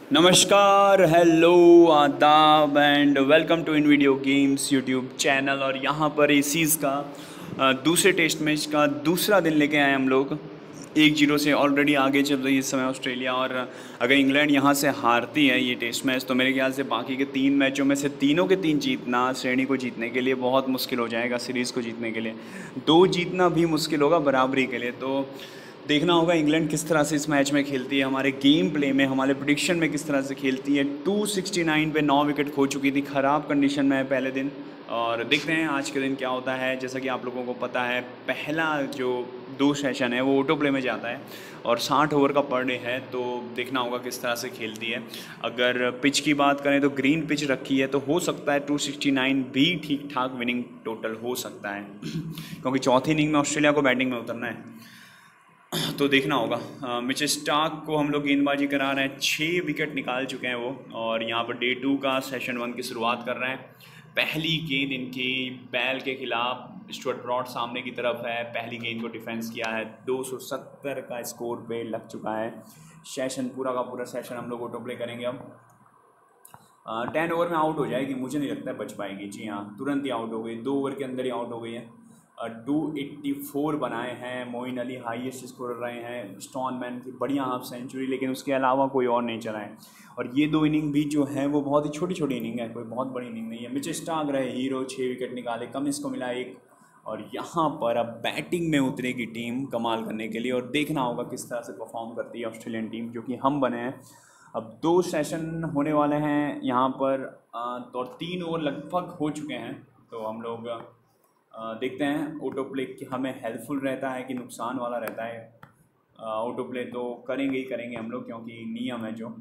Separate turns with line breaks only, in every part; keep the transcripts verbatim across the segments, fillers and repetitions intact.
नमस्कार, हेलो, आदाब and welcome to in video games YouTube channel. और यहाँ पर एसीज़ का अ, दूसरे टेस्ट मैच का दूसरा दिन लेके आए हम लोग। एक जीरो से ऑलरेडी आगे चल रही है इस समय ऑस्ट्रेलिया। और अगर इंग्लैंड यहाँ से हारती है ये टेस्ट मैच तो मेरे ख्याल से बाकी के तीन मैचों में से तीनों के तीन जीतना श्रेणी को जीतने के लिए बहुत मुश्किल हो जाएगा। सीरीज़ को जीतने के लिए दो जीतना भी मुश्किल होगा बराबरी के लिए। तो देखना होगा इंग्लैंड किस तरह से इस मैच में खेलती है, हमारे गेम प्ले में, हमारे प्रिडिक्शन में किस तरह से खेलती है। टू सिक्सटी नाइन पे नौ विकेट खो चुकी थी, ख़राब कंडीशन में है पहले दिन। और देखते हैं आज के दिन क्या होता है। जैसा कि आप लोगों को पता है, पहला जो दो सेशन है वो ऑटो प्ले में जाता है और साठ ओवर का पर डे है। तो देखना होगा किस तरह से खेलती है। अगर पिच की बात करें तो ग्रीन पिच रखी है तो हो सकता है टू सिक्सटी नाइन भी ठीक ठाक विनिंग टोटल हो सकता है क्योंकि चौथी इनिंग में ऑस्ट्रेलिया को बैटिंग में उतरना है। तो देखना होगा। मिच स्टार्क को हम लोग गेंदबाजी करा रहे हैं, छः विकेट निकाल चुके हैं वो। और यहाँ पर डे टू का सेशन वन की शुरुआत कर रहे हैं। पहली गेंद इनकी बैल के खिलाफ, स्टुअर्ट ब्रॉड सामने की तरफ है, पहली गेंद को डिफेंस किया है। दो सौ सत्तर का स्कोर पे लग चुका है। सेशन पूरा का पूरा सेशन हम लोग ऑटो प्ले करेंगे अब। टेन ओवर में आउट हो जाएगी, मुझे नहीं लगता है बच पाएगी। जी हाँ, तुरंत ही आउट हो गई, दो ओवर के अंदर ही आउट हो गई है। टू एट्टी फोर बनाए हैं। मोइन अली हाईएस्ट स्कोरर रहे हैं। स्टोनमैन की बढ़िया हाफ सेंचुरी, लेकिन उसके अलावा कोई और नहीं चला है। और ये दो इनिंग भी जो है वो बहुत ही छोटी छोटी इनिंग है, कोई बहुत बड़ी इनिंग नहीं है। मिच स्टार्क रहे हीरो, छः विकेट निकाले, कम इसको मिला एक। और यहाँ पर अब बैटिंग में उतरेगी टीम कमाल करने के लिए। और देखना होगा किस तरह से परफॉर्म करती है ऑस्ट्रेलियन टीम, जो कि हम बने हैं। अब दो सेशन होने वाले हैं यहाँ पर, तो तीन ओवर लगभग हो चुके हैं। तो हम लोग देखते हैं ऑटो प्ले कि हमें हेल्पफुल रहता है कि नुकसान वाला रहता है। ऑटो प्ले तो करेंगे ही करेंगे हम लोग, क्योंकि नियम है जो।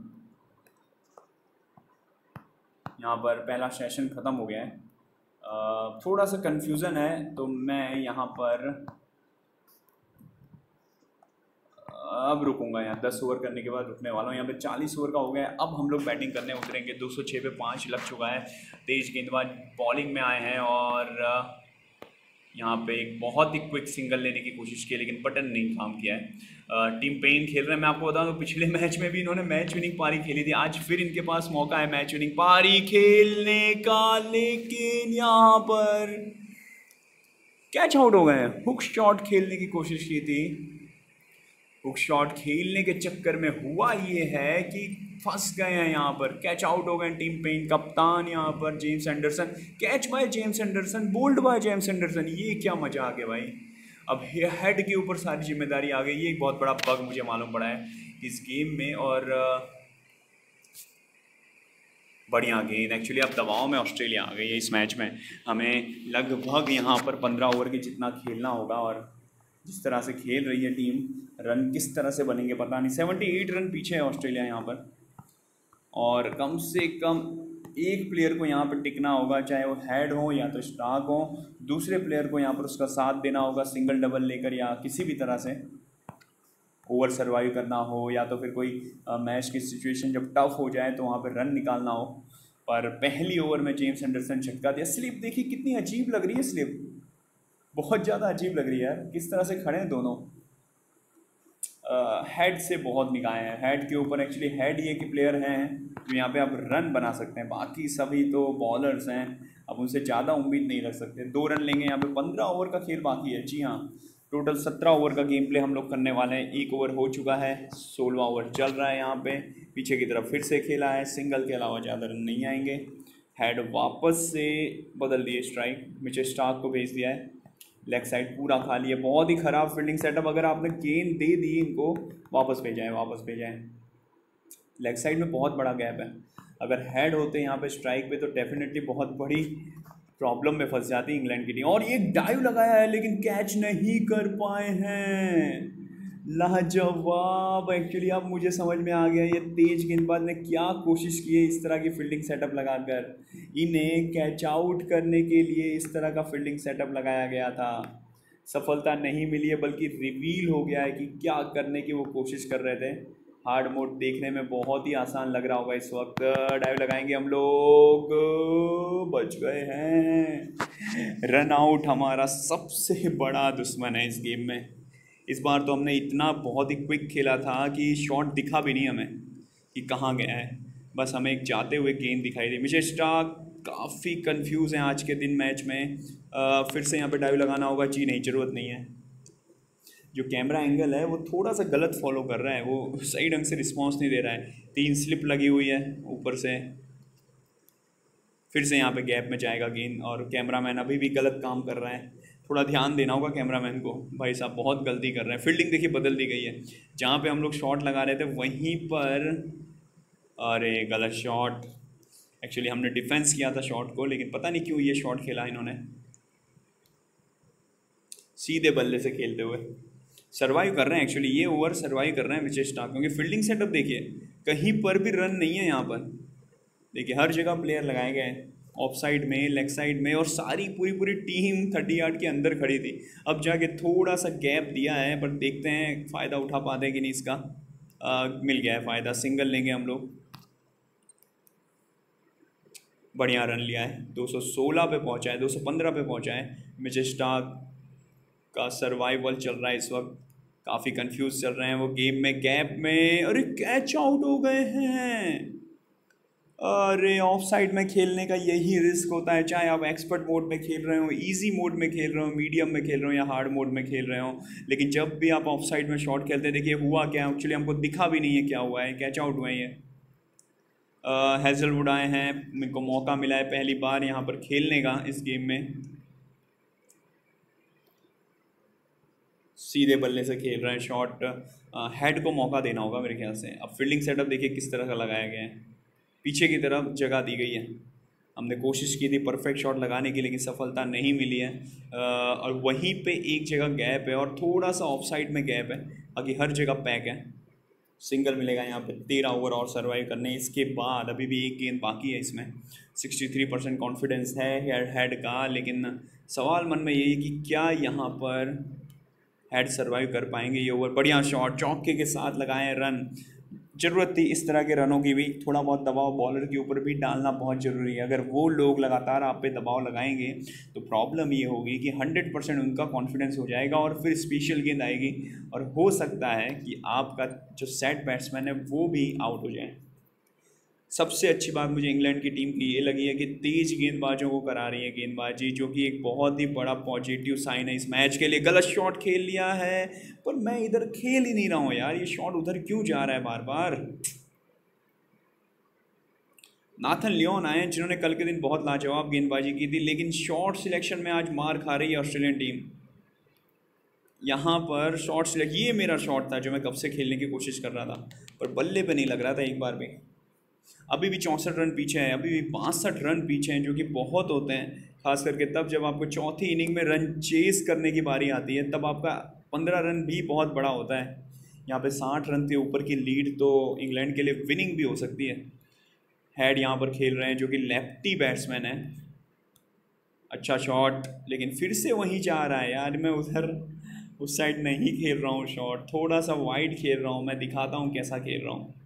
यहाँ पर पहला सेशन ख़त्म हो गया है। आ, थोड़ा सा कन्फ्यूज़न है, तो मैं यहाँ पर अब रुकूंगा। यहाँ दस ओवर करने के बाद रुकने वाला हूँ। यहाँ पे चालीस ओवर का हो गया है। अब हम लोग बैटिंग करने उतरेंगे। दो सौ छः पे पाँच लग चुका है। तेज गेंदबाज बॉलिंग में आए हैं और यहाँ पे एक बहुत ही क्विक सिंगल लेने की कोशिश की, लेकिन बटन नहीं काम किया है। टीम पेन खेल रहे हैं। मैं आपको बता दूं पिछले मैच में भी इन्होंने मैच विनिंग पारी खेली थी। आज फिर इनके पास मौका है मैच विनिंग पारी खेलने का, लेकिन यहाँ पर कैच आउट हो गए हैं। हुक शॉट खेलने की कोशिश की थी। हुक शॉट खेलने के चक्कर में हुआ ये है कि फंस गए हैं यहाँ पर, कैच आउट हो गए टीम पेन। कप्तान यहाँ पर James Anderson, catch by James Anderson, bowled by James Anderson. ये क्या मजा आ गया भाई। अब हेड के ऊपर सारी जिम्मेदारी आ गई। ये एक बहुत बड़ा बग मुझे मालूम पड़ा है इस गेम में। और बढ़िया गेंद। एक्चुअली अब दबाव में ऑस्ट्रेलिया आ गई है इस मैच में। हमें लगभग यहाँ पर पंद्रह ओवर के जितना खेलना होगा। और जिस तरह से खेल रही है टीम, रन किस तरह से बनेंगे पता नहीं। अठहत्तर रन पीछे है ऑस्ट्रेलिया यहाँ पर। और कम से कम एक प्लेयर को यहाँ पर टिकना होगा, चाहे वो हेड हो या तो स्टार्क हो। दूसरे प्लेयर को यहाँ पर उसका साथ देना होगा, सिंगल डबल लेकर या किसी भी तरह से ओवर सर्वाइव करना हो, या तो फिर कोई मैच की सिचुएशन जब टफ हो जाए तो वहाँ पर रन निकालना हो। पर पहली ओवर में जेम्स एंडरसन छक्का दिया। स्लिप देखिए कितनी अजीब लग रही है, स्लिप बहुत ज़्यादा अजीब लग रही है यार। किस तरह से खड़े हैं दोनों। हेड से बहुत निकाय हैं। हेड के ऊपर एक्चुअली हेड ये कि प्लेयर हैं जो यहाँ पे आप रन बना सकते हैं, बाकी सभी तो बॉलर्स हैं। अब उनसे ज़्यादा उम्मीद नहीं रख सकते। दो रन लेंगे यहाँ पे। पंद्रह ओवर का खेल बाकी है। जी हाँ, टोटल सत्रह ओवर का गेम प्ले हम लोग करने वाले हैं। एक ओवर हो चुका है, सोलहवां ओवर चल रहा है। यहाँ पे पीछे की तरफ फिर से खेला है। सिंगल के अलावा ज़्यादा रन नहीं आएंगे। हेड वापस से बदल दिए स्ट्राइक, मिच स्टार्क को भेज दिया है। लेग साइड पूरा खाली है। बहुत ही ख़राब फील्डिंग सेटअप। अगर आपने गेंद दे दी इनको, वापस भेजाएं वापस भेजाएं। लेग साइड में बहुत बड़ा गैप है। अगर हेड होते यहाँ पे स्ट्राइक पे तो डेफिनेटली बहुत बड़ी प्रॉब्लम में फंस जाती इंग्लैंड की टीम। और ये डाइव लगाया है लेकिन कैच नहीं कर पाए हैं। लाजवाब। एक्चुअली अब मुझे समझ में आ गया ये तेज गेंदबाज ने क्या कोशिश की है इस तरह की फील्डिंग सेटअप लगाकर। इन्हें कैच आउट करने के लिए इस तरह का फील्डिंग सेटअप लगाया गया था। सफलता नहीं मिली है, बल्कि रिवील हो गया है कि क्या करने की वो कोशिश कर रहे थे। हार्ड मोड देखने में बहुत ही आसान लग रहा होगा इस वक्त। डाइव लगाएंगे हम लोग, बच गए हैं। रन आउट हमारा सबसे बड़ा दुश्मन है इस गेम में। इस बार तो हमने इतना बहुत ही क्विक खेला था कि शॉट दिखा भी नहीं हमें। कि कहाँ गया है। बस हमें एक जाते हुए गेंद दिखाई दी। मिचेल स्टार्क काफ़ी कंफ्यूज हैं आज के दिन मैच में। आ, फिर से यहाँ पे डाइव लगाना होगा। जी नहीं, ज़रूरत नहीं है। जो कैमरा एंगल है वो थोड़ा सा गलत फॉलो कर रहा है, वो सही ढंग से रिस्पॉन्स नहीं दे रहा है। तीन स्लिप लगी हुई है ऊपर से। फिर से यहाँ पे गैप में जाएगा गेंद और कैमरामैन अभी भी गलत काम कर रहा है। थोड़ा ध्यान देना होगा कैमरामैन को। भाई साहब बहुत गलती कर रहे हैं। फील्डिंग देखिए बदल दी गई है। जहाँ पे हम लोग शॉट लगा रहे थे वहीं पर, अरे गलत शॉट। एक्चुअली हमने डिफेंस किया था शॉट को, लेकिन पता नहीं क्यों ये शॉट खेला इन्होंने। सीधे बल्ले से खेलते हुए सर्वाइव कर रहे हैं। एक्चुअली ये ओवर सर्वाइव कर रहे हैं मिचेल स्टार्क, क्योंकि फील्डिंग सेटअप देखिए कहीं पर भी रन नहीं है यहाँ पर। देखिए हर जगह प्लेयर लगाए गए हैं, ऑफ साइड में, लेग साइड में, और सारी पूरी पूरी टीम थर्टी यार्ड के अंदर खड़ी थी। अब जाके थोड़ा सा गैप दिया है, पर देखते हैं फ़ायदा उठा पाते हैं कि नहीं इसका। आ, मिल गया है फ़ायदा, सिंगल लेंगे हम लोग। बढ़िया रन लिया है, दो सौ सोलह पे पहुंचा है, दो सौ पंद्रह पे पहुंचा है। मिचेल स्टार्क का सर्वाइवल चल रहा है इस वक्त। काफ़ी कंफ्यूज चल रहे हैं वो गेम में, गैप में। अरे कैच आउट हो गए हैं। अरे ऑफ साइड में खेलने का यही रिस्क होता है, चाहे आप एक्सपर्ट मोड में खेल रहे हो, इजी मोड में खेल रहे हो, मीडियम में खेल रहे हो या हार्ड मोड में खेल रहे हो। लेकिन जब भी आप ऑफ साइड में शॉट खेलते हैं, देखिए हुआ क्या, एक्चुअली हमको दिखा भी नहीं है क्या हुआ है, कैच आउट हुए हैं ये। हैजलवुड आए हैं, मेरे को मौका मिला है पहली बार यहाँ पर खेलने का इस गेम में। सीधे बल्ले से खेल रहे हैं शॉट। हेड को मौका देना होगा मेरे ख्याल से। अब फील्डिंग सेटअप देखिए किस तरह का लगाया गया है, पीछे की तरफ जगह दी गई है। हमने कोशिश की थी परफेक्ट शॉट लगाने की, लेकिन सफलता नहीं मिली है। और वहीं पे एक जगह गैप है और थोड़ा सा ऑफ साइड में गैप है, बाकी हर जगह पैक है। सिंगल मिलेगा यहाँ पे। तेरह ओवर और सर्वाइव करने, इसके बाद अभी भी एक गेंद बाकी है इसमें। सिक्सटी थ्री परसेंट कॉन्फिडेंस है हेड का, लेकिन सवाल मन में यही है कि क्या यहाँ पर हेड सर्वाइव कर पाएंगे ये ओवर। बढ़िया शॉट, चौके के साथ लगाए रन। ज़रूरत थी इस तरह के रनों की भी। थोड़ा बहुत दबाव बॉलर के ऊपर भी डालना बहुत ज़रूरी है। अगर वो लोग लगातार आप पे दबाव लगाएंगे तो प्रॉब्लम ये होगी कि हंड्रेड परसेंट उनका कॉन्फिडेंस हो जाएगा और फिर स्पेशल गेंद आएगी, और हो सकता है कि आपका जो सेट बैट्समैन है वो भी आउट हो जाए। सबसे अच्छी बात मुझे इंग्लैंड की टीम की ये लगी है कि तेज गेंदबाजों को करा रही है गेंदबाजी, जो कि एक बहुत ही बड़ा पॉजिटिव साइन है इस मैच के लिए। गलत शॉट खेल लिया है, पर मैं इधर खेल ही नहीं रहा हूँ यार, ये शॉट उधर क्यों जा रहा है बार बार। नाथन लियोन आए जिन्होंने कल के दिन बहुत लाजवाब गेंदबाजी की थी, लेकिन शॉट सिलेक्शन में आज मार खा रही है ऑस्ट्रेलियन टीम। यहाँ पर शॉट सिलेक्ट, ये मेरा शॉट था जो मैं कब से खेलने की कोशिश कर रहा था, पर बल्ले पे नहीं लग रहा था एक बार भी। अभी भी चौंसठ रन पीछे हैं, अभी भी बासठ रन पीछे हैं, जो कि बहुत होते हैं, खास करके तब जब आपको चौथी इनिंग में रन चेस करने की बारी आती है, तब आपका पंद्रह रन भी बहुत बड़ा होता है। यहाँ पे साठ रन के ऊपर की लीड तो इंग्लैंड के लिए विनिंग भी हो सकती है। हेड यहाँ पर खेल रहे हैं जो कि लेफ्टी बैट्समैन है। अच्छा शॉट, लेकिन फिर से वहीं जा रहा है यार। मैं उधर उस साइड नहीं खेल रहा हूँ शॉट, थोड़ा सा वाइड खेल रहा हूँ। मैं दिखाता हूँ कैसा खेल रहा हूँ।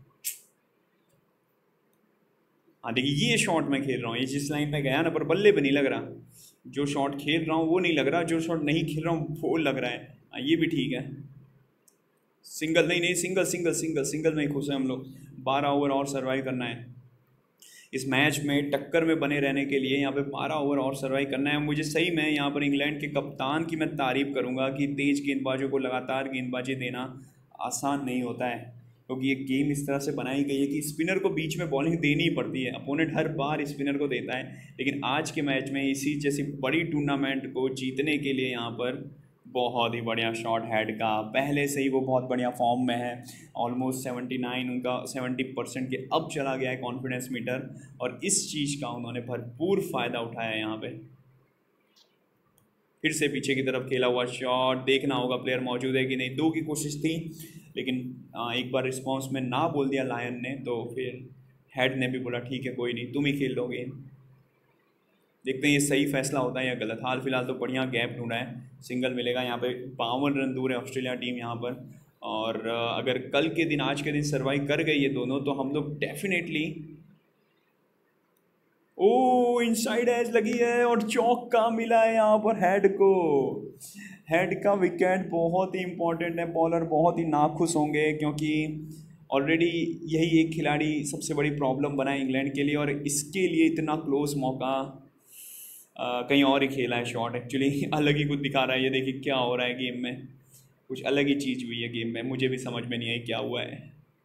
हाँ देखिए ये शॉट मैं खेल रहा हूँ, ये जिस लाइन पे गया ना, पर बल्ले पे नहीं लग रहा। जो शॉट खेल रहा हूँ वो नहीं लग रहा, जो शॉट नहीं खेल रहा हूँ वो लग रहा है। हाँ ये भी ठीक है। सिंगल नहीं नहीं सिंगल सिंगल सिंगल सिंगल में ही खुश है हम लोग। बारह ओवर और सर्वाइव करना है इस मैच में, टक्कर में बने रहने के लिए यहाँ पे बारह ओवर और सर्वाइव करना है मुझे। सही में यहाँ पर इंग्लैंड के कप्तान की मैं तारीफ़ करूँगा कि तेज़ गेंदबाजों को लगातार गेंदबाजी देना आसान नहीं होता है, क्योंकि ये गेम इस तरह से बनाई गई है कि स्पिनर को बीच में बॉलिंग देनी ही पड़ती है। अपोनेंट हर बार स्पिनर को देता है, लेकिन आज के मैच में इसी जैसी बड़ी टूर्नामेंट को जीतने के लिए यहाँ पर बहुत ही बढ़िया शॉट हेड का। पहले से ही वो बहुत बढ़िया फॉर्म में है, ऑलमोस्ट सेवेंटी नाइन उनका सेवेंटी परसेंट के अब चला गया है कॉन्फिडेंस मीटर, और इस चीज़ का उन्होंने भरपूर फ़ायदा उठाया है यहाँ पे। फिर से पीछे की तरफ खेला हुआ शॉट, देखना होगा प्लेयर मौजूद है कि नहीं। दो की कोशिश थी, लेकिन एक बार रिस्पांस में ना बोल दिया लायन ने, तो फिर हेड ने भी बोला ठीक है कोई नहीं, तुम ही खेल लोगे। देखते हैं ये सही फैसला होता है या गलत। हाल फिलहाल तो बढ़िया गैप ढूंढा है, सिंगल मिलेगा। यहाँ पे बावन रन दूर है ऑस्ट्रेलिया टीम यहाँ पर, और अगर कल के दिन आज के दिन सर्वाइव कर गई ये दोनों, तो हम लोग डेफिनेटली। ओ इनसाइड एज लगी है और चौका मिला है यहाँ पर हेड को। हेड का विकेट बहुत ही इंपॉर्टेंट है, बॉलर बहुत ही नाखुश होंगे, क्योंकि ऑलरेडी यही एक खिलाड़ी सबसे बड़ी प्रॉब्लम बना है इंग्लैंड के लिए, और इसके लिए इतना क्लोज मौका आ, कहीं और ही खेला है शॉट। एक्चुअली अलग ही कुछ दिखा रहा है। ये देखिए क्या हो रहा है गेम में, कुछ अलग ही चीज़ हुई है गेम में, मुझे भी समझ में नहीं आई क्या हुआ है।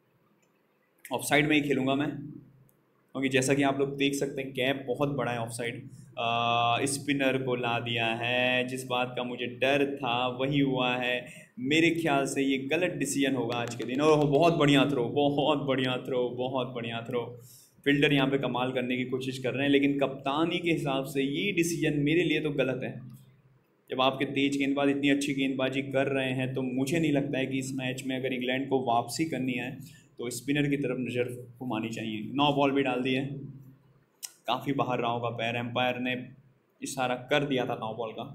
ऑफ साइड में ही खेलूँगा मैं, क्योंकि जैसा कि आप लोग देख सकते हैं गैप बहुत बड़ा है ऑफ साइड। स्पिनर को ला दिया है, जिस बात का मुझे डर था वही हुआ है। मेरे ख्याल से ये गलत डिसीजन होगा आज के दिन। और बहुत बढ़िया थ्रो, बहुत बढ़िया थ्रो, बहुत बढ़िया थ्रो। फील्डर यहाँ पे कमाल करने की कोशिश कर रहे हैं, लेकिन कप्तानी के हिसाब से ये डिसीजन मेरे लिए तो गलत है। जब आपके तेज गेंदबाज इतनी अच्छी गेंदबाजी कर रहे हैं तो मुझे नहीं लगता है कि इस मैच में अगर इंग्लैंड को वापसी करनी है तो स्पिनर की तरफ नज़र घुमानी चाहिए। नौ बॉल भी डाल दी है, काफ़ी बाहर रहा होगा पैर, एम्पायर ने इशारा कर दिया था नौ बॉल का।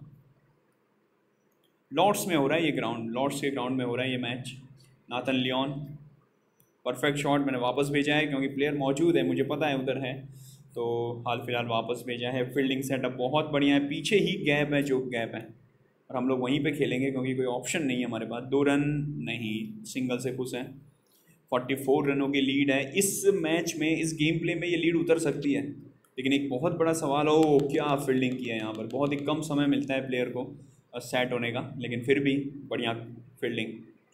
लॉर्ड्स में हो रहा है ये ग्राउंड, लॉर्ड्स के ग्राउंड में हो रहा है ये match. Nathan Lyon, perfect shot मैंने वापस भेजा है क्योंकि प्लेयर मौजूद है, मुझे पता है उधर है, तो हाल फिलहाल वापस भेजा है। फील्डिंग सेटअप बहुत बढ़िया है, पीछे ही गैप है जो गैप है, और हम लोग वहीं पे खेलेंगे क्योंकि कोई ऑप्शन नहीं है हमारे पास। दो रन नहीं, सिंगल से खुश हैं। चौवालीस रनों की लीड है इस मैच में, इस गेम प्ले में ये लीड उतर सकती है, लेकिन एक बहुत बड़ा सवाल हो क्या फील्डिंग की है यहाँ पर। बहुत ही कम समय मिलता है प्लेयर को सेट होने का, लेकिन फिर भी बढ़िया फील्डिंग।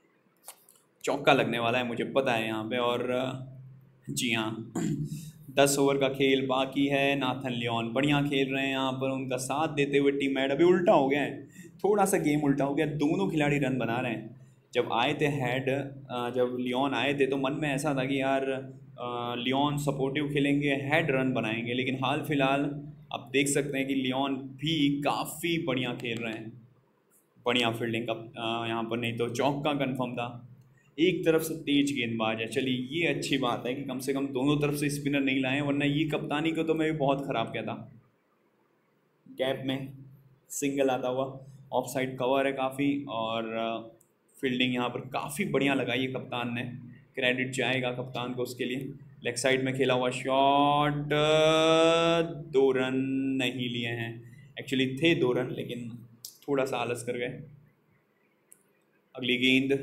चौका लगने वाला है मुझे पता है यहाँ पे, और जी हाँ दस ओवर का खेल बाकी है। नाथन लियोन बढ़िया खेल रहे हैं यहाँ पर, उनका साथ देते हुए टीम मेट। अभी उल्टा हो गया है, थोड़ा सा गेम उल्टा हो गया, दोनों खिलाड़ी रन बना रहे हैं। जब आए थे हेड, जब लियोन आए थे तो मन में ऐसा था कि यार लियोन सपोर्टिव खेलेंगे, हेड रन बनाएंगे, लेकिन हाल फिलहाल आप देख सकते हैं कि लियोन भी काफ़ी बढ़िया खेल रहे हैं। बढ़िया फील्डिंग का यहाँ पर, नहीं तो चौका कंफर्म था। एक तरफ से तेज गेंदबाज है, चलिए ये अच्छी बात है कि कम से कम दोनों तरफ से स्पिनर नहीं लाए, वरना ये कप्तानी को तो मैं भी बहुत ख़राब कहता। गैप में सिंगल आता हुआ, ऑफ साइड कवर है काफ़ी, और फील्डिंग यहाँ पर काफ़ी बढ़िया लगाई है कप्तान ने, क्रेडिट जाएगा कप्तान को उसके लिए। लेग साइड में खेला हुआ शॉट, दो रन नहीं लिए हैं, एक्चुअली थे दो रन लेकिन थोड़ा सा आलस कर गए। अगली गेंद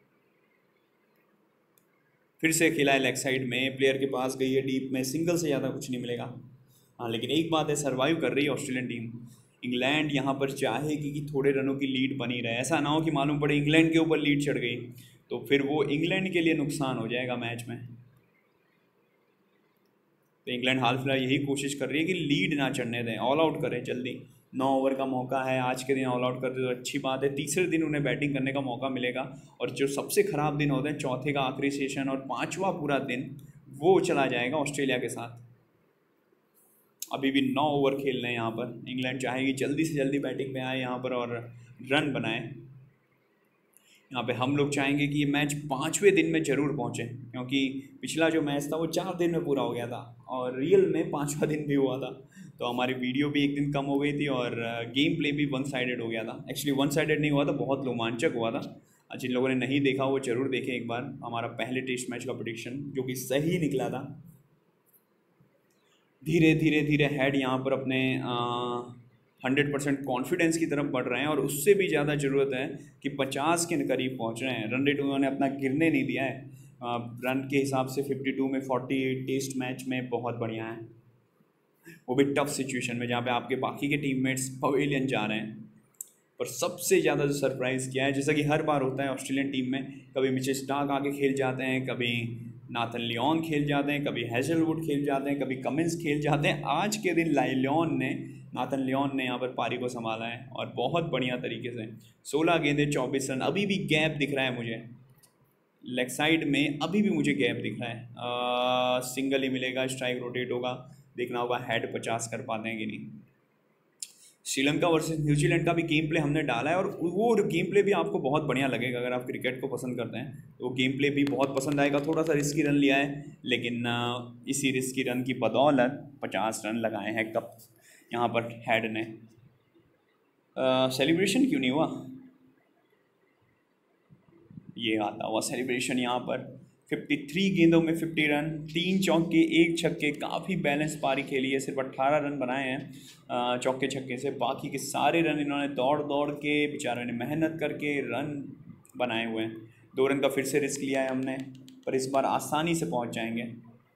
फिर से खेला है लेग साइड में, प्लेयर के पास गई है डीप में, सिंगल से ज़्यादा कुछ नहीं मिलेगा। हाँ लेकिन एक बात है, सर्वाइव कर रही है ऑस्ट्रेलियन टीम। इंग्लैंड यहाँ पर चाहेगी कि थोड़े रनों की लीड बनी रहे, ऐसा ना हो कि मालूम पड़े इंग्लैंड के ऊपर लीड चढ़ गई तो फिर वो इंग्लैंड के लिए नुकसान हो जाएगा मैच में। तो इंग्लैंड हाल फिलहाल यही कोशिश कर रही है कि लीड ना चढ़ने दें, ऑल आउट करें जल्दी। नौ ओवर का मौका है, आज के दिन ऑल आउट कर दे तो अच्छी बात है। तीसरे दिन उन्हें बैटिंग करने का मौका मिलेगा, और जो सबसे ख़राब दिन होते हैं चौथे का आखिरी सेशन और पाँचवा पूरा दिन, वो चला जाएगा ऑस्ट्रेलिया के साथ। अभी भी नौ ओवर खेल रहे हैं यहाँ पर। इंग्लैंड चाहेगी जल्दी से जल्दी बैटिंग में आए यहाँ पर और रन बनाए। यहाँ पे हम लोग चाहेंगे कि ये मैच पाँचवें दिन में ज़रूर पहुँचे, क्योंकि पिछला जो मैच था वो चार दिन में पूरा हो गया था और रियल में पाँचवा दिन भी हुआ था, तो हमारी वीडियो भी एक दिन कम हो गई थी और गेम प्ले भी वन साइडेड हो गया था। एक्चुअली वन साइडेड नहीं हुआ था, बहुत रोमांचक हुआ था। जिन लोगों ने नहीं देखा वो ज़रूर देखें एक बार हमारा पहले टेस्ट मैच का प्रेडिक्शन, जो कि सही निकला था। धीरे धीरे धीरे हेड यहाँ पर अपने हंड्रेड परसेंट कॉन्फिडेंस की तरफ बढ़ रहे हैं, और उससे भी ज़्यादा ज़रूरत है कि पचास के करीब पहुँच रहे हैं। रन रेट उन्होंने अपना गिरने नहीं दिया है, आ, रन के हिसाब से बावन में अड़तालीस टेस्ट मैच में बहुत बढ़िया है, वो भी टफ सिचुएशन में जहाँ पे आपके बाकी के टीममेट्स पवेलियन जा रहे हैं। पर सबसे ज़्यादा जो सरप्राइज़ किया है, जैसा कि हर बार होता है ऑस्ट्रेलियन टीम में, कभी मिचेल स्टार्क आके खेल जाते हैं, कभी नाथन लियोन खेल जाते हैं, कभी हेजलवुड खेल जाते हैं, कभी कमिंस खेल जाते हैं। आज के दिन लियोन ने नाथन लियोन ने यहाँ पर पारी को संभाला है और बहुत बढ़िया तरीके से। सोलह गेंदे चौबीस रन, अभी भी गैप दिख रहा है मुझे लेग साइड में, अभी भी मुझे गैप दिख रहा है। आ, सिंगल ही मिलेगा, स्ट्राइक रोटेट होगा, देखना होगा हेड पचास कर पाते हैं कि नहीं। श्रीलंका वर्सेस न्यूजीलैंड का भी गेम प्ले हमने डाला है, और वो गेम प्ले भी आपको बहुत बढ़िया लगेगा। अगर आप क्रिकेट को पसंद करते हैं तो वो गेम प्ले भी बहुत पसंद आएगा। थोड़ा सा रिस्की रन लिया है, लेकिन इसी रिस्की रन की बदौलत पचास रन लगाए हैं कप यहाँ पर हेड ने। सेलिब्रेशन क्यों नहीं हुआ, ये आता हुआ सेलिब्रेशन यहाँ पर। तिरेपन गेंदों में पचास रन, तीन चौके एक छक्के, काफ़ी बैलेंस पारी खेली है। सिर्फ अट्ठारह रन बनाए हैं चौके छक्के से, बाकी के सारे रन इन्होंने दौड़ दौड़ के, बेचारों ने मेहनत करके रन बनाए हुए हैं। दो रन का फिर से रिस्क लिया है हमने, पर इस बार आसानी से पहुंच जाएंगे।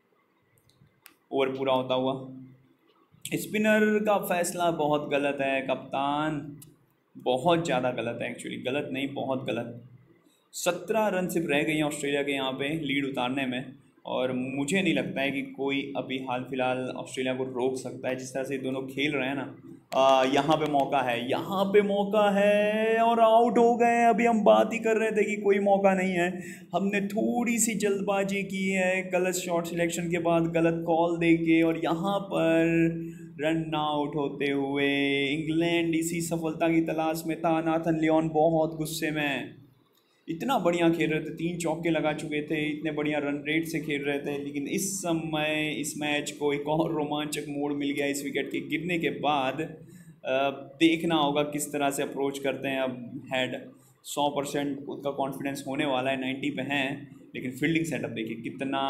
ओवर पूरा होता हुआ, स्पिनर का फैसला बहुत गलत है कप्तान, बहुत ज़्यादा गलत है, एक्चुअली गलत नहीं बहुत गलत। सत्रह रन सिर्फ रह गई हैं ऑस्ट्रेलिया के यहाँ पे लीड उतारने में, और मुझे नहीं लगता है कि कोई अभी हाल फिलहाल ऑस्ट्रेलिया को रोक सकता है। जिस तरह से दोनों खेल रहे हैं ना, आ, यहाँ पे मौका है, यहाँ पे मौका है और आउट हो गए। अभी हम बात ही कर रहे थे कि कोई मौका नहीं है, हमने थोड़ी सी जल्दबाजी की है गलत शॉट सिलेक्शन के बाद, गलत कॉल दे के, और यहाँ पर रन आउट होते हुए इंग्लैंड इसी सफलता की तलाश में था। नाथन लियोन बहुत गुस्से में, इतना बढ़िया खेल रहे थे, तीन चौके लगा चुके थे, इतने बढ़िया रन रेट से खेल रहे थे, लेकिन इस समय इस मैच को एक और रोमांचक मोड़ मिल गया इस विकेट के गिरने के बाद। देखना होगा किस तरह से अप्रोच करते हैं अब हेड। सौ परसेंट उसका कॉन्फिडेंस होने वाला है, नाइन्टी पे हैं, लेकिन फील्डिंग सेटअप देखिए कितना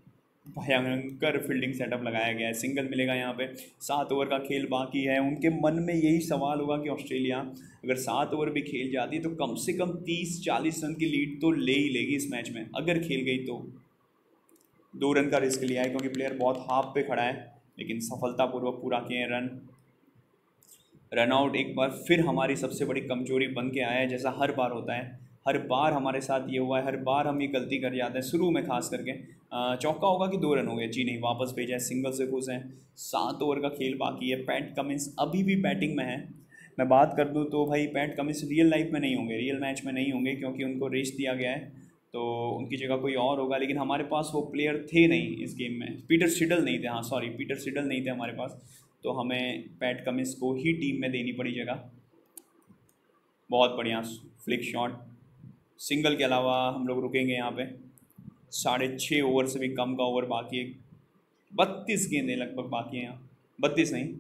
भयंकर फील्डिंग सेटअप लगाया गया है। सिंगल मिलेगा यहाँ पे, सात ओवर का खेल बाकी है। उनके मन में यही सवाल होगा कि ऑस्ट्रेलिया अगर सात ओवर भी खेल जाती है तो कम से कम तीस चालीस रन की लीड तो ले ही लेगी इस मैच में, अगर खेल गई तो। दो रन का रिस्क लिया है क्योंकि प्लेयर बहुत हाफ पे खड़ा है, लेकिन सफलतापूर्वक पूरा किए रन। रनआउट एक बार फिर हमारी सबसे बड़ी कमजोरी बन के आया है, जैसा हर बार होता है, हर बार हमारे साथ ये हुआ है, हर बार हम ये गलती कर जाते हैं शुरू में खास करके। चौका होगा कि दो रन हो गए, जी नहीं, वापस भेजा है, सिंगल से खुश हैं। सात ओवर का खेल बाकी है, पैट कमिंस अभी भी बैटिंग में है। मैं बात कर दूं तो भाई पैट कमिंस रियल लाइफ में नहीं होंगे, रियल मैच में नहीं होंगे, क्योंकि उनको रेस्ट दिया गया है, तो उनकी जगह कोई और होगा। लेकिन हमारे पास वो प्लेयर थे नहीं इस गेम में, पीटर सिडल नहीं थे, हाँ सॉरी पीटर सिडल नहीं थे हमारे पास, तो हमें पैट कमिंस को ही टीम में देनी पड़ी जगह। बहुत बढ़िया फ्लिक शॉट, सिंगल के अलावा हम लोग रुकेंगे यहाँ पे। साढ़े छः ओवर से भी कम का ओवर बाकी है, बत्तीस गेंदें लगभग बाकी हैं यहाँ, बत्तीस नहीं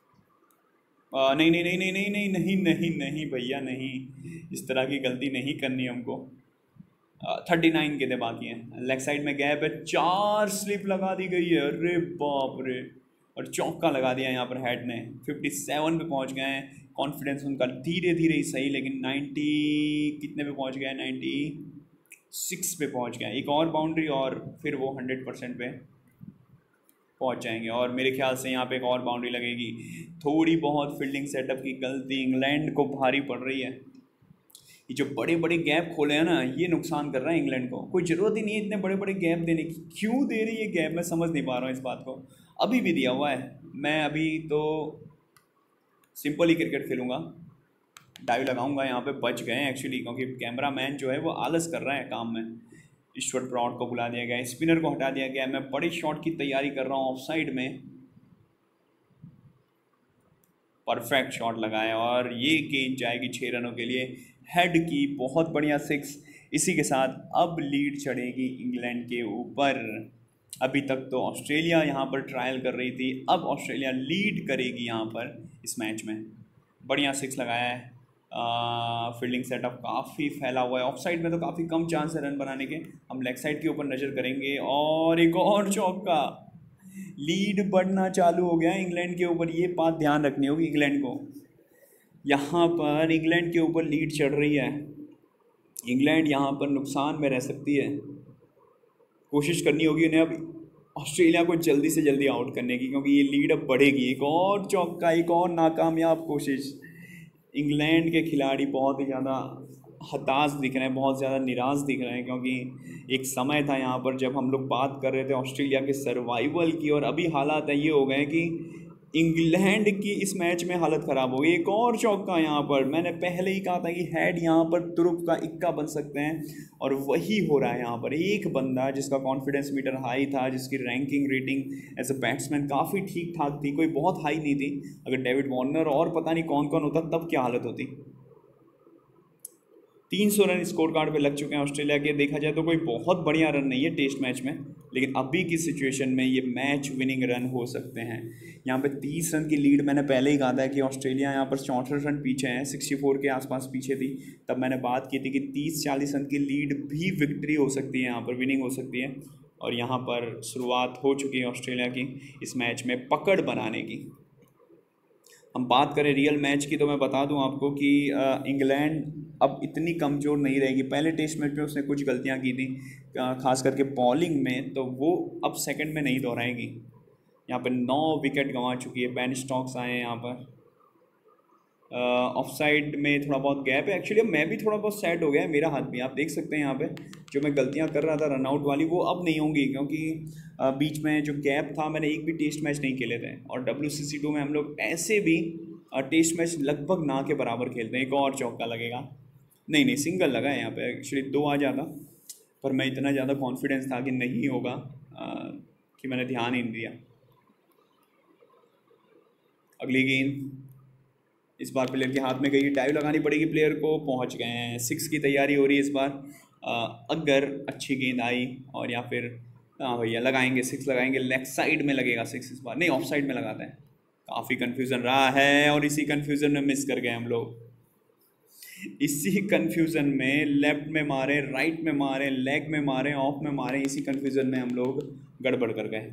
आ, नहीं नहीं नहीं नहीं नहीं नहीं नहीं नहीं नहीं भैया नहीं, इस तरह की गलती नहीं करनी हमको। थर्टी नाइन गेंदें बाकी हैं, लेग साइड में गैप है, चार स्लिप लगा दी गई है, अरे बाप रे, और चौका लगा दिया यहाँ पर हेड ने। फिफ्टी सेवन पे पहुँच गए हैं, कॉन्फिडेंस उनका धीरे धीरे ही सही, लेकिन नाइन्टी कितने पे पहुँच गया है, नाइन्टी सिक्स पे पहुँच गया। एक और बाउंड्री और फिर वो हंड्रेड परसेंट पे पहुँच जाएंगे, और मेरे ख्याल से यहाँ पे एक और बाउंड्री लगेगी। थोड़ी बहुत फील्डिंग सेटअप की गलती इंग्लैंड को भारी पड़ रही है। ये जो बड़े बड़े गैप खोले हैं ना, ये नुकसान कर रहा है इंग्लैंड को। कोई ज़रूरत ही नहीं है इतने बड़े बड़े गैप देने की, क्यों दे रही है गैप, मैं समझ नहीं पा रहा हूँ इस बात को। अभी भी दिया हुआ है, मैं अभी तो सिंपल ही क्रिकेट खेलूँगा, डाइव लगाऊंगा, यहाँ पे बच गए हैं एक्चुअली, क्योंकि कैमरा मैन जो है वो आलस कर रहा है काम में। ईश्वर प्रॉड को बुला दिया गया, स्पिनर को हटा दिया गया, मैं बड़ी शॉट की तैयारी कर रहा हूँ ऑफ साइड में। परफेक्ट शॉट लगाया और ये गेंद जाएगी छः रनों के लिए, हेड की, बहुत बढ़िया सिक्स। इसी के साथ अब लीड चढ़ेगी इंग्लैंड के ऊपर। अभी तक तो ऑस्ट्रेलिया यहाँ पर ट्रायल कर रही थी, अब ऑस्ट्रेलिया लीड करेगी यहाँ पर इस मैच में। बढ़िया सिक्स लगाया है, फील्डिंग सेटअप काफ़ी फैला हुआ है, ऑफ साइड में तो काफ़ी कम चांस है रन बनाने के। हम लेग साइड के ऊपर नज़र करेंगे, और एक और चौका, लीड बढ़ना चालू हो गया है इंग्लैंड के ऊपर। ये बात ध्यान रखनी होगी इंग्लैंड को, यहाँ पर इंग्लैंड के ऊपर लीड चढ़ रही है, इंग्लैंड यहाँ पर नुकसान में रह सकती है। कोशिश करनी होगी उन्हें अब ऑस्ट्रेलिया को जल्दी से जल्दी आउट करने की, क्योंकि ये लीड अब बढ़ेगी। एक और चौका, एक और नाकामयाब कोशिश। इंग्लैंड के खिलाड़ी बहुत ही ज़्यादा हताश दिख रहे हैं, बहुत ज़्यादा निराश दिख रहे हैं, क्योंकि एक समय था यहाँ पर जब हम लोग बात कर रहे थे ऑस्ट्रेलिया के सर्वाइवल की, और अभी हालात ये हो गए कि इंग्लैंड की इस मैच में हालत ख़राब हो गई। एक और चौका यहाँ पर, मैंने पहले ही कहा था कि हेड यहाँ पर तुरुप का इक्का बन सकते हैं, और वही हो रहा है यहाँ पर। एक बंदा जिसका कॉन्फिडेंस मीटर हाई था, जिसकी ranking rating as a batsman काफ़ी ठीक ठाक थी, कोई बहुत हाई नहीं थी, अगर डेविड वार्नर और पता नहीं कौन कौन होता तब क्या हालत होती। तीन सौ रन स्कोर कार्ड पे लग चुके हैं ऑस्ट्रेलिया के। देखा जाए तो कोई बहुत बढ़िया रन नहीं है टेस्ट मैच में, लेकिन अभी की सिचुएशन में ये मैच विनिंग रन हो सकते हैं। यहाँ पे तीस रन की लीड, मैंने पहले ही कहा था कि ऑस्ट्रेलिया यहाँ पर चौंसठ रन पीछे हैं, चौंसठ के आसपास पीछे थी, तब मैंने बात की थी कि तीस चालीस रन की लीड भी विक्ट्री हो सकती है, यहाँ पर विनिंग हो सकती है। और यहाँ पर शुरुआत हो चुकी है ऑस्ट्रेलिया की इस मैच में पकड़ बनाने की। हम बात करें रियल मैच की तो मैं बता दूं आपको कि इंग्लैंड अब इतनी कमज़ोर नहीं रहेगी। पहले टेस्ट मैच में उसने कुछ गलतियां की थी खास करके बॉलिंग में, तो वो अब सेकंड में नहीं दोहराएगी। यहाँ पर नौ विकेट गंवा चुकी है। बेन स्टोक्स आए हैं यहाँ पर। ऑफ साइड में थोड़ा बहुत गैप है। एक्चुअली मैं भी थोड़ा बहुत सेट हो गया है, मेरा हाथ भी आप देख सकते हैं। यहाँ पे जो मैं गलतियाँ कर रहा था रनआउट वाली, वो अब नहीं होंगी, क्योंकि uh, बीच में जो गैप था, मैंने एक भी टेस्ट मैच नहीं खेले थे। और डब्ल्यू सी सी टू में हम लोग ऐसे भी टेस्ट मैच लगभग ना के बराबर खेलते हैं। एक और चौका लगेगा, नहीं नहीं सिंगल लगा है यहाँ पे। एक्चुअली दो आ जाता, पर मैं इतना ज़्यादा कॉन्फिडेंस था कि नहीं होगा आ, कि मैंने ध्यान ही नहीं दिया। अगली गेंद इस बार प्लेयर के हाथ में गई, डाइव लगानी पड़ेगी प्लेयर को। पहुंच गए हैं, सिक्स की तैयारी हो रही है इस बार। आ, अगर अच्छी गेंद आई और या फिर हाँ भैया लगाएंगे, सिक्स लगाएंगे। लेग साइड में लगेगा सिक्स इस बार, नहीं ऑफ साइड में लगाते हैं। काफ़ी कन्फ्यूज़न रहा है और इसी कन्फ्यूज़न में मिस कर गए हम लोग। इसी कन्फ्यूज़न में लेफ्ट में मारे, राइट में मारे, लेग में मारे, ऑफ में मारे, इसी कन्फ्यूज़न में हम लोग गड़बड़ कर गए।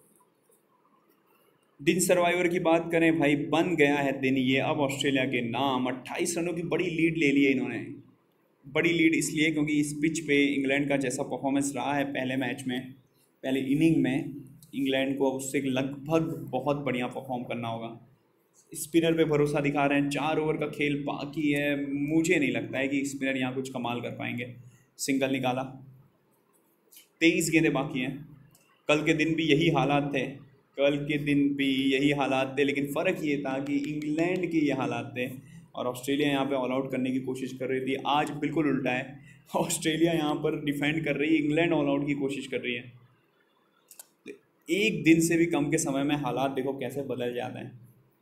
दिन सर्वाइवर की बात करें भाई, बन गया है दिन ये अब ऑस्ट्रेलिया के नाम। अट्ठाईस रनों की बड़ी लीड ले ली है इन्होंने। बड़ी लीड इसलिए क्योंकि इस पिच पे इंग्लैंड का जैसा परफॉर्मेंस रहा है पहले मैच में, पहले इनिंग में, इंग्लैंड को उससे लगभग बहुत बढ़िया परफॉर्म करना होगा। स्पिनर पे भरोसा दिखा रहे हैं। चार ओवर का खेल बाकी है, मुझे नहीं लगता है कि स्पिनर यहाँ कुछ कमाल कर पाएंगे। सिंगल निकाला, तेईस गेंदें बाकी हैं। कल के दिन भी यही हालात थे, कल के दिन भी यही हालात थे, लेकिन फ़र्क ये था कि इंग्लैंड के ये हालात थे और ऑस्ट्रेलिया यहाँ पे ऑल आउट करने की कोशिश कर रही थी। आज बिल्कुल उल्टा है, ऑस्ट्रेलिया यहाँ पर डिफेंड कर रही है, इंग्लैंड ऑल आउट की कोशिश कर रही है। एक दिन से भी कम के समय में हालात देखो कैसे बदल जाते हैं।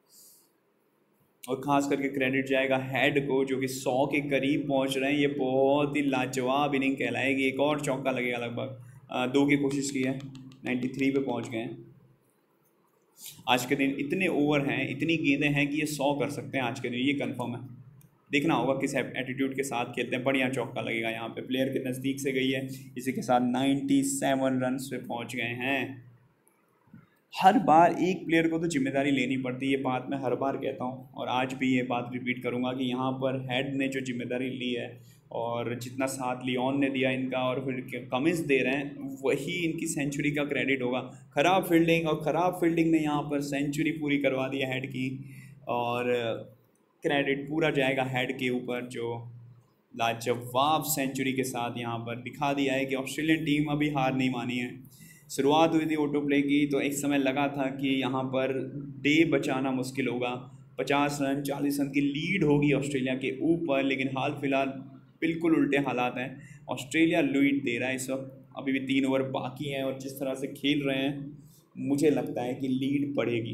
और ख़ास करके क्रेडिट जाएगा हेड को, जो कि सौ के करीब पहुँच रहे हैं। ये बहुत ही लाजवाब इनिंग कहलाएगी। एक और चौका लगेगा, लगभग दो की कोशिश की है, तिरानवे पे पहुँच गए हैं। आज के दिन इतने ओवर हैं, इतनी गेंदें हैं कि ये सौ कर सकते हैं आज के दिन, ये कंफर्म है। देखना होगा किस एटीट्यूड के साथ खेलते हैं। बढ़िया चौका लगेगा यहाँ पे, प्लेयर के नज़दीक से गई है। इसी के साथ सत्तानवे रन पे पहुँच गए हैं। हर बार एक प्लेयर को तो जिम्मेदारी लेनी पड़ती है, ये बात मैं हर बार कहता हूँ और आज भी ये बात रिपीट करूँगा कि यहाँ पर हेड ने जो जिम्मेदारी ली है और जितना साथ लियोन ने दिया इनका और फिर कमिंस दे रहे हैं, वही इनकी सेंचुरी का क्रेडिट होगा। ख़राब फील्डिंग और ख़राब फील्डिंग ने यहाँ पर सेंचुरी पूरी करवा दी है हेड की, और क्रेडिट पूरा जाएगा हेड के ऊपर, जो लाजवाब सेंचुरी के साथ यहाँ पर दिखा दिया है कि ऑस्ट्रेलियन टीम अभी हार नहीं मानी है। शुरुआत हुई थी ऑटो प्ले की, तो एक समय लगा था कि यहाँ पर डे बचाना मुश्किल होगा। पचास रन चालीस रन की लीड होगी ऑस्ट्रेलिया के ऊपर, लेकिन हाल फिलहाल बिल्कुल उल्टे हालात हैं। ऑस्ट्रेलिया लीड दे रहा है इस वक्त, अभी भी तीन ओवर बाकी हैं और जिस तरह से खेल रहे हैं मुझे लगता है कि लीड बढ़ेगी।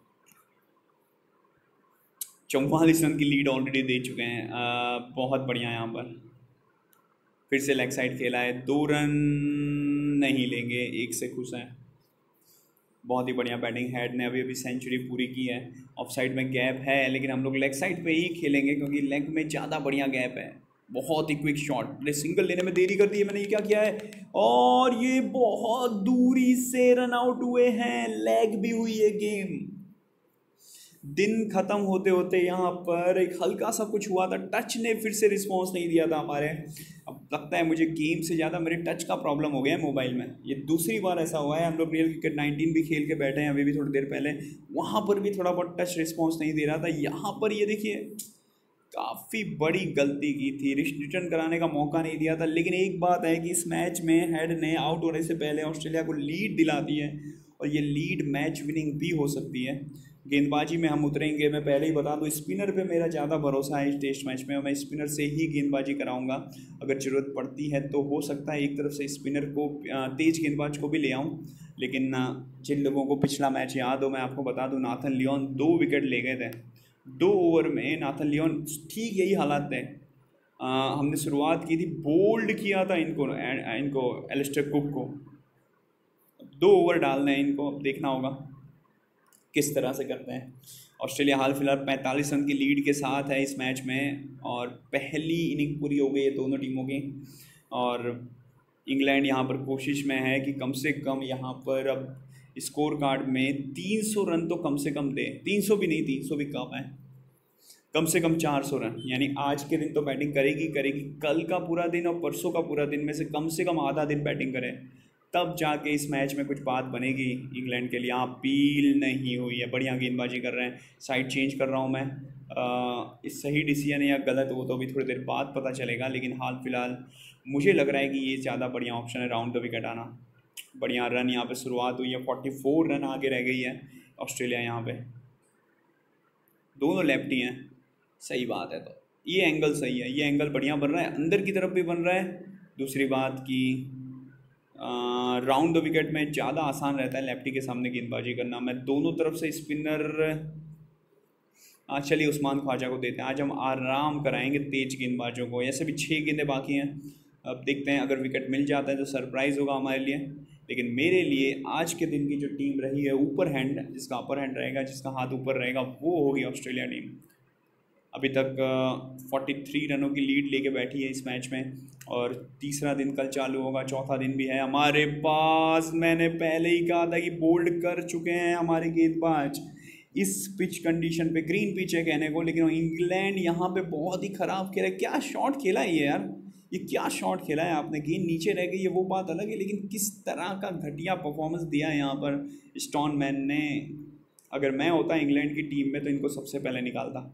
चौवालीस रन की लीड ऑलरेडी दे चुके हैं। आ, बहुत बढ़िया। यहाँ पर फिर से लेग साइड खेला है, दो रन नहीं लेंगे, एक से खुश हैं। बहुत ही बढ़िया बैटिंग, हेड ने अभी अभी सेंचुरी पूरी की है। ऑफ साइड में गैप है, लेकिन हम लोग लेग साइड पे ही खेलेंगे क्योंकि लेग में ज़्यादा बढ़िया गैप है। बहुत ही क्विक शॉट, सिंगल लेने में देरी कर दी है मैंने, ये क्या किया है, और ये बहुत दूरी से रन आउट हुए हैं। लेग भी हुई है गेम। दिन ख़त्म होते होते यहाँ पर एक हल्का सा कुछ हुआ था, टच ने फिर से रिस्पॉन्स नहीं दिया था हमारे। अब लगता है मुझे गेम से ज़्यादा मेरे टच का प्रॉब्लम हो गया है मोबाइल में। ये दूसरी बार ऐसा हुआ है। हम लोग रियल क्रिकेट नाइनटीन भी खेल के बैठे हैं अभी भी थोड़ी देर पहले, वहाँ पर भी थोड़ा बहुत टच रिस्पॉन्स नहीं दे रहा था। यहाँ पर ये देखिए काफ़ी बड़ी गलती की थी, रिटर्न कराने का मौका नहीं दिया था। लेकिन एक बात है कि इस मैच में हेड ने आउट होने से पहले ऑस्ट्रेलिया को लीड दिला दी है और ये लीड मैच विनिंग भी हो सकती है। गेंदबाजी में हम उतरेंगे, मैं पहले ही बता दूं स्पिनर पे मेरा ज़्यादा भरोसा है इस टेस्ट मैच में, और मैं स्पिनर से ही गेंदबाजी कराऊंगा। अगर ज़रूरत पड़ती है तो हो सकता है एक तरफ से स्पिनर को, तेज गेंदबाज को भी ले आऊं। लेकिन जिन लोगों को पिछला मैच याद हो, मैं आपको बता दूं नाथन लियोन दो विकेट ले गए थे दो ओवर में। नाथन लियोन ठीक यही हालात थे। आ, हमने शुरुआत की थी, बोल्ड किया था इनको इनको एलिस्टर कुक को। दो ओवर डालने हैं इनको, अब देखना होगा किस तरह से करते हैं। ऑस्ट्रेलिया हाल फिलहाल पैंतालीस रन की लीड के साथ है इस मैच में, और पहली इनिंग पूरी हो गई है दोनों टीमों की। और इंग्लैंड यहाँ पर कोशिश में है कि कम से कम यहाँ पर अब स्कोर कार्ड में तीन सौ रन तो कम से कम दे। तीन सौ भी नहीं, तीन सौ भी कम है। कम से कम चार सौ रन, यानी आज के दिन तो बैटिंग करेगी करेगी, कल का पूरा दिन और परसों का पूरा दिन में से कम से कम आधा दिन बैटिंग करें, तब जाके इस मैच में कुछ बात बनेगी इंग्लैंड के लिए। यहाँ अपील नहीं हुई है, बढ़िया गेंदबाजी कर रहे हैं। साइड चेंज कर रहा हूँ मैं, आ, इस सही डिसीजन है या गलत वो तो अभी थोड़ी देर बाद पता चलेगा, लेकिन हाल फिलहाल मुझे लग रहा है कि ये ज़्यादा बढ़िया ऑप्शन है राउंड द विकेट आना। बढ़िया रन यहाँ पे शुरुआत हुई है, फोर्टी फोर रन आगे रह गई है ऑस्ट्रेलिया यहाँ पे। दोनों लेफ्टी हैं, सही बात है। तो ये एंगल सही है, ये एंगल बढ़िया बन रहा है, अंदर की तरफ भी बन रहा है। दूसरी बात कि राउंड द विकेट में ज़्यादा आसान रहता है लेफ्टी के सामने गेंदबाजी करना। मैं दोनों तरफ से स्पिनर, आज चलिए उस्मान ख्वाजा को देते हैं। आज हम आराम कराएंगे तेज गेंदबाजों को। ऐसे भी छः गेंदें बाकी हैं, अब देखते हैं अगर विकेट मिल जाता है तो सरप्राइज़ होगा हमारे लिए। लेकिन मेरे लिए आज के दिन की जो टीम रही है ऊपर हैंड, जिसका अपर हैंड रहेगा, जिसका हाथ ऊपर रहेगा, वो होगी ऑस्ट्रेलिया टीम। अभी तक तैंतालीस रनों की लीड लेके बैठी है इस मैच में, और तीसरा दिन कल चालू होगा, चौथा दिन भी है हमारे पास। मैंने पहले ही कहा था कि बोल्ड कर चुके हैं हमारे गेंदबाज इस पिच कंडीशन पे। ग्रीन पिच है कहने को, लेकिन इंग्लैंड यहाँ पे बहुत ही ख़राब खेला है। क्या शॉट खेला है ये यार, ये क्या शॉट खेला है आपने। गेंद नीचे रह गई है वो बात अलग है, लेकिन किस तरह का घटिया परफॉर्मेंस दिया है यहाँ पर स्टोनमैन ने। अगर मैं होता इंग्लैंड की टीम में तो इनको सबसे पहले निकालता।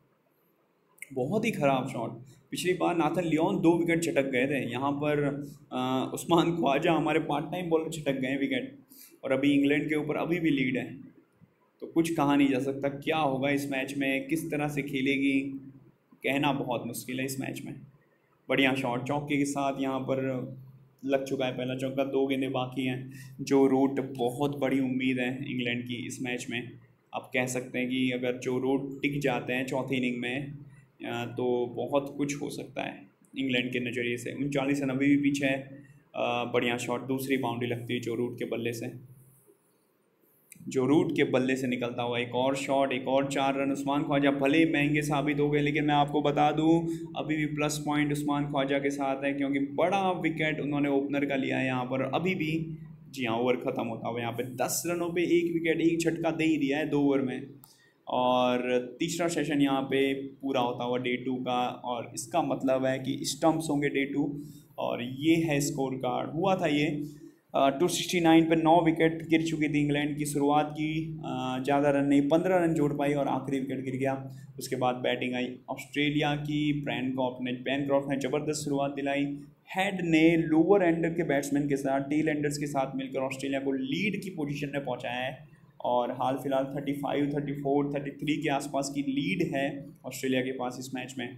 बहुत ही ख़राब शॉट। पिछली बार नाथन लियोन दो विकेट झटक गए थे, यहाँ पर आ, उस्मान ख्वाजा हमारे पार्ट टाइम बॉलर झटक गए विकेट, और अभी इंग्लैंड के ऊपर अभी भी लीड है। तो कुछ कहा नहीं जा सकता क्या होगा इस मैच में, किस तरह से खेलेगी, कहना बहुत मुश्किल है इस मैच में। बढ़िया शॉट चौके के साथ यहाँ पर लग चुका है पहला चौका, दो गेंदें बाकी हैं। जो रूट बहुत बड़ी उम्मीद है इंग्लैंड की इस मैच में। आप कह सकते हैं कि अगर जो रूट टिक जाते हैं चौथी इनिंग में तो बहुत कुछ हो सकता है इंग्लैंड के नज़रिए से। उनचालीस रन अभी भी पीछे है। बढ़िया शॉट, दूसरी बाउंड्री लगती है जो रूट के बल्ले से, जो रूट के बल्ले से निकलता हुआ एक और शॉट, एक और चार रन। उस्मान ख्वाजा भले महंगे साबित हो गए, लेकिन मैं आपको बता दूं अभी भी प्लस पॉइंट उस्मान ख्वाजा के साथ है, क्योंकि बड़ा विकेट उन्होंने ओपनर का लिया है यहाँ पर। अभी भी जी हाँ, ओवर ख़त्म होता हुआ यहाँ पे दस रनों पे एक विकेट, एक झटका दे ही दिया है दो ओवर में। और तीसरा सेशन यहाँ पे पूरा होता हुआ डे टू का, और इसका मतलब है कि स्टम्प्स होंगे डे टू। और ये है स्कोर कार्ड। हुआ था ये टू सिक्सटी नाइन पर नौ विकेट गिर चुकी थी इंग्लैंड की। शुरुआत की ज़्यादा रन नहीं, पंद्रह रन जोड़ पाई और आखिरी विकेट गिर गया। उसके बाद बैटिंग आई ऑस्ट्रेलिया की। ब्रैनक्रॉफ्ट ने बैनक्रॉफ्ट ने ज़बरदस्त शुरुआत दिलाई। हेड ने लोअर एंडर के बैट्समैन के साथ, टेल एंडर्स के साथ मिलकर ऑस्ट्रेलिया को लीड की पोजीशन में पहुंचाया है, और हाल फिलहाल पैंतीस, चौंतीस, तैंतीस के आसपास की लीड है ऑस्ट्रेलिया के पास इस मैच में।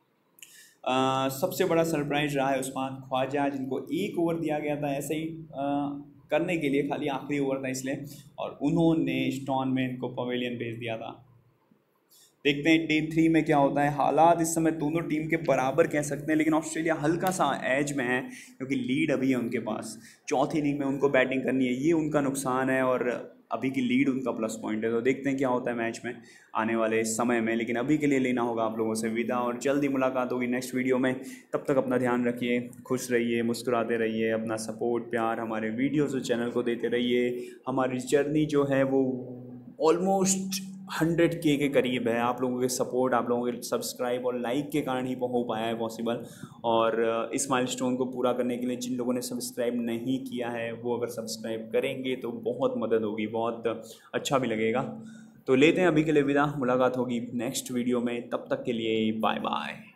आ, सबसे बड़ा सरप्राइज रहा है उस्मान ख्वाजा, जिनको एक ओवर दिया गया था ऐसे ही आ, करने के लिए, खाली आखिरी ओवर था इसलिए, और उन्होंने स्टोनमैन को पवेलियन भेज दिया था। देखते हैं डे थ्री में क्या होता है। हालात इस समय दोनों टीम के बराबर कह सकते हैं, लेकिन ऑस्ट्रेलिया हल्का सा एज में है क्योंकि लीड अभी है उनके पास। चौथी इनिंग में उनको बैटिंग करनी है, ये उनका नुकसान है, और अभी की लीड उनका प्लस पॉइंट है। तो देखते हैं क्या होता है मैच में आने वाले समय में, लेकिन अभी के लिए लेना होगा आप लोगों से विदा, और जल्दी मुलाकात होगी नेक्स्ट वीडियो में। तब तक अपना ध्यान रखिए, खुश रहिए, मुस्कुराते रहिए, अपना सपोर्ट प्यार हमारे वीडियोज़ और चैनल को देते रहिए। हमारी जर्नी जो है वो ऑलमोस्ट हंड्रेड के के करीब है। आप लोगों के सपोर्ट, आप लोगों के सब्सक्राइब और लाइक के कारण ही हो पाया है पॉसिबल। और इस माइलस्टोन को पूरा करने के लिए जिन लोगों ने सब्सक्राइब नहीं किया है वो अगर सब्सक्राइब करेंगे तो बहुत मदद होगी, बहुत अच्छा भी लगेगा। तो लेते हैं अभी के लिए विदा, मुलाकात होगी नेक्स्ट वीडियो में। तब तक के लिए बाय बाय।